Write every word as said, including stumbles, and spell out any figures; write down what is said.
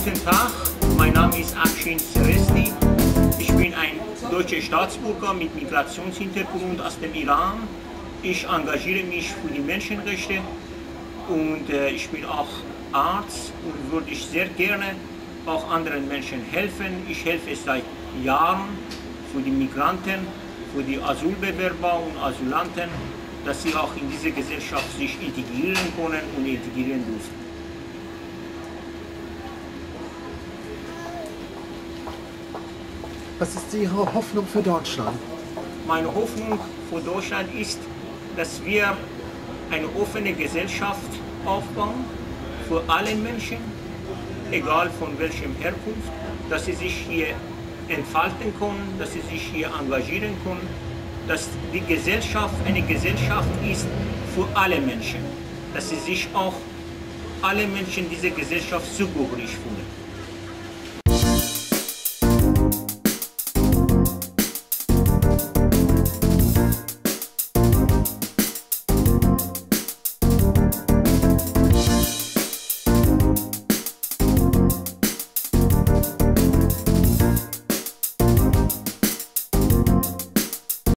Guten Tag, mein Name ist Afshin Seresti. Ich bin ein deutscher Staatsbürger mit Migrationshintergrund aus dem Iran. Ich engagiere mich für die Menschenrechte und äh, ich bin auch Arzt und würde ich sehr gerne auch anderen Menschen helfen. Ich helfe seit Jahren für die Migranten, für die Asylbewerber und Asylanten, dass sie auch in diese Gesellschaft sich integrieren können und integrieren dürfen. Was ist Ihre Hoffnung für Deutschland? Meine Hoffnung für Deutschland ist, dass wir eine offene Gesellschaft aufbauen für alle Menschen, egal von welchem Herkunft, dass sie sich hier entfalten können, dass sie sich hier engagieren können, dass die Gesellschaft eine Gesellschaft ist für alle Menschen, dass sie sich auch alle Menschen dieser Gesellschaft zugehörig fühlen.